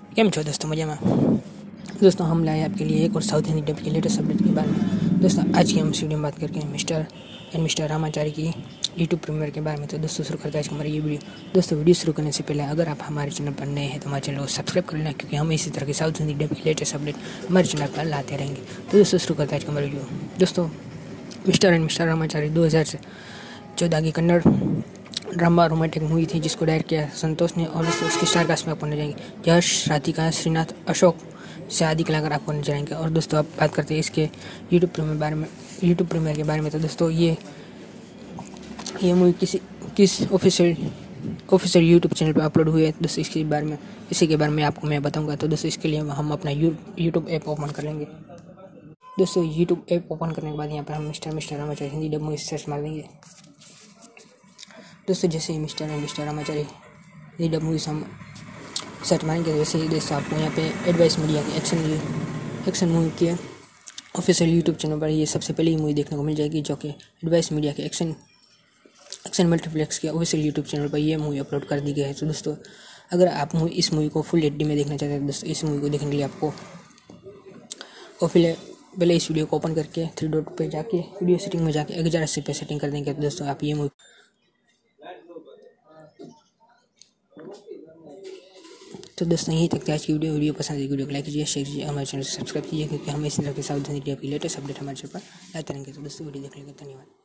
केम छो दोस्तों, मजा में। दोस्तों हम लाए आपके लिए एक और साउथ हिंदी डब की लेटेस्ट अपडेट के बारे में। दोस्तों आज की हम इस वीडियो में बात करके मिस्टर रामाचारी की यूट्यूब प्रीमियर के बारे में। तो दोस्तों शुरू करते हैं आज हमारी ये वीडियो। दोस्तों वीडियो शुरू करने से पहले अगर आप हमारे चैनल पर नए हैं तो हमारे चैनल को सब्सक्राइब कर लेना, क्योंकि हम इसी तरह की साउथ हिंदी डब की लेटेस्ट अपडेट हमारे चैनल पर लाते रहेंगे। तो दोस्तों शुरू करते हैं आज हमारी वीडियो। दोस्तों मिस्टर रामाचारी 2014 की कन्नड़ ड्रामा रोमांटिक मूवी थी, जिसको डायरेक्ट किया संतोष ने, और दोस्तों उसके स्टार कास्ट में आपको नजर आएंगे यश, राधिका, श्रीनाथ, अशोक से आदि कलाकार आपको नजर आएंगे। और दोस्तों आप बात करते हैं इसके यूट्यूब प्रीमियर के बारे में। तो दोस्तों ये मूवी किस ऑफिशियल यूट्यूब चैनल पर अपलोड हुई है, दोस्तों इसी के बारे में आपको मैं बताऊंगा। तो दोस्तों इसके लिए हम अपना यूट्यूब ऐप ओपन कर लेंगे। दोस्तों यूट्यूब ऐप ओपन करने के बाद यहाँ पर हम mister Ramachari Hindi dub movie search मार देंगे। दोस्तों जैसे ही mister Ramachari Hindi dub movie हम सर्च मारेंगे, वैसे ही दोस्तों आपको यहाँ पे एडवाइस मीडिया की एक्शन मूवी के ऑफिशियल यूट्यूब चैनल पर ये सबसे पहले ही मूवी देखने को मिल जाएगी, जो कि एडवाइस मीडिया के एक्शन मल्टीप्लेक्स के ऑफिशियल यूट्यूब चैनल पर ये मूवी अपलोड कर दी गई है। तो दोस्तों अगर आप इस मूवी को फुल HD में देखना चाहते हैं, दोस्तों इस मूवी को देखने के लिए आपको पहले इस वीडियो को ओपन करके 3 डॉट पे जाके वीडियो सेटिंग में जाके 1080 पे सेटिंग कर देंगे। तो दोस्तों आप ये मूवी तो दोस्तों यहीं तक आज की वीडियो पसंद है, वीडियो को लाइक कीजिए, शेयर कीजिए, हमारे चैनल को सब्सक्राइब कीजिए, क्योंकि हम इसी तरह के साउथ इंडिया की लेटेस्ट अपडेट हमारे चैनल पर लाते रहेंगे। तो दोस्तों वीडियो देखने के लिए धन्यवाद।